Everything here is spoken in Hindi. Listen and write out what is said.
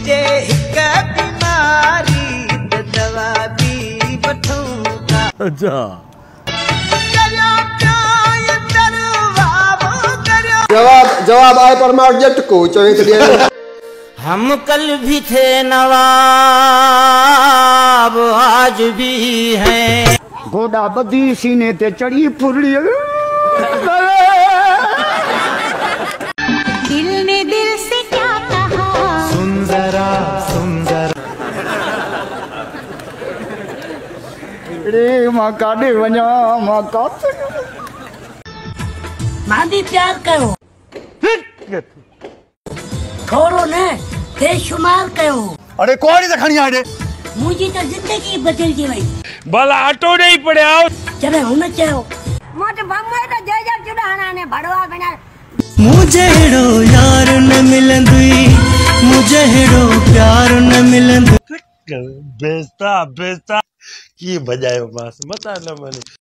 जे हिक बीमारी दवा भी वठूंगा। अच्छा जवाब आए पर मार जट को चवे हम कल भी थे नवाब आज भी हैं। घोड़ा बदी सीने ते चढ़ी फुरड़ी दिल ने दिल से क्या कहा सुन जरा रे मां काडे वञा मां का मां भी प्यार कयो थोड़ो न बेशुमार कयो। अरे कोड़ी त खणी आडे मुझी तो जिंदगी बदलजी वई भला ऑटो नहीं पड़या जबे हुन चयो मोट बम्बई तो जय जय चुड़ाना ने भड़वा बना मुझे हेड़ो यार न मिलंदी मुझे हेड़ो प्यार न मिलंदी बेस्ता की बजायो बस मत न मने।